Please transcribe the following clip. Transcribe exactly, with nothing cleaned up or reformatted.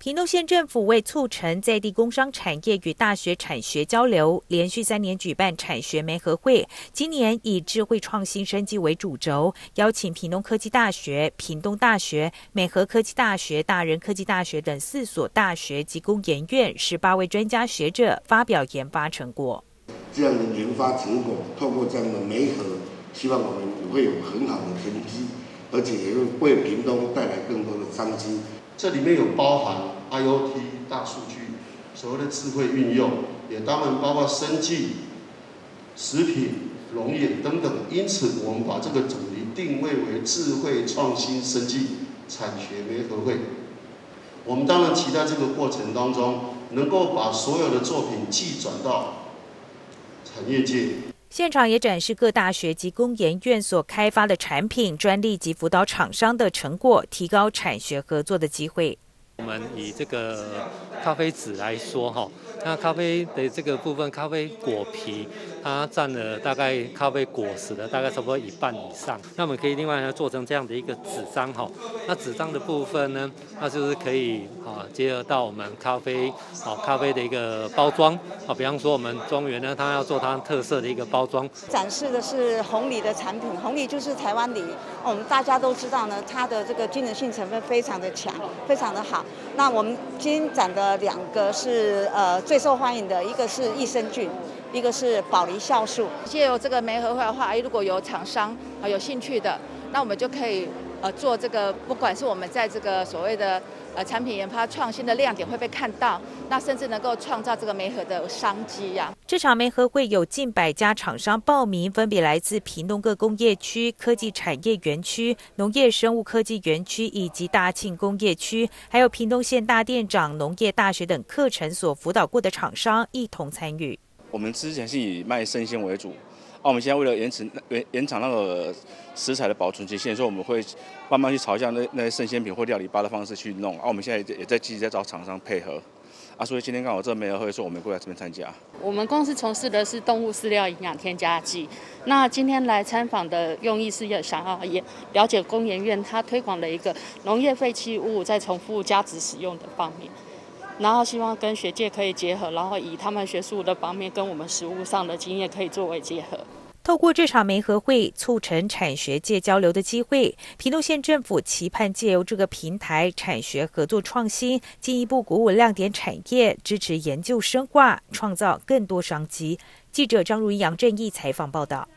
屏东县政府为促成在地工商产业与大学产学交流，连续三年举办产学媒合会。今年以智慧创新生技为主轴，邀请屏东科技大学、屏东大学、美和科技大学、大人科技大学等四所大学及工研院十八位专家学者发表研发成果。 这样的研发成果，透过这样的媒合，希望我们也会有很好的成绩，而且也会为屏东带来更多的商机。 这里面有包含 I O T 大数据，所谓的智慧运用，也当然包括生技、食品、农业等等。因此，我们把这个主题定位为智慧创新生技产学媒合会。我们当然期待这个过程当中，能够把所有的作品寄转到产业界。 现场也展示各大学及工研院所开发的产品、专利及辅导厂商的成果，提高产学合作的机会。 我们以这个咖啡籽来说，哈，那咖啡的这个部分，咖啡果皮它占了大概咖啡果实的大概差不多一半以上。那我们可以另外呢做成这样的一个纸张，哈，那纸张的部分呢，那就是可以啊结合到我们咖啡啊咖啡的一个包装啊，比方说我们庄园呢，它要做它特色的一个包装。 展示的是红藜的产品，红藜就是台湾梨，我们大家都知道呢，它的这个机能性成分非常的强，非常的好。那我们今天展的两个是呃最受欢迎的，一个是益生菌，一个是保梨酵素。 借由这个媒合会的话，如果有厂商呃有兴趣的，那我们就可以呃做这个，不管是我们在这个所谓的呃产品研发创新的亮点会被看到，那甚至能够创造这个媒合的商机呀、啊。 这场媒合会有近百家厂商报名，分别来自屏东各工业区、科技产业园区、农业生物科技园区以及大庆工业区，还有屏东县大店长、农业大学等课程所辅导过的厂商一同参与。 我们之前是以卖生鲜为主，啊，我们现在为了延迟延延长那个食材的保存期限，所以我们会慢慢去朝向那那些生鲜品或料理包的方式去弄。啊，我们现在也在积极在找厂商配合。啊，所以今天刚好这个媒合会，说我们过来这边参加。 我们公司从事的是动物饲料营养添加剂。那今天来参访的用意是想要也了解工研院它推广的一个农业废弃物再重复加值使用的方面，然后希望跟学界可以结合，然后以他们学术的方面跟我们实务上的经验可以作为结合。 透过这场媒合会，促成产学界交流的机会。屏东县政府期盼借由这个平台，产学合作创新，进一步鼓舞亮点产业，支持研究深化，创造更多商机。记者张如仪、杨正义采访报道。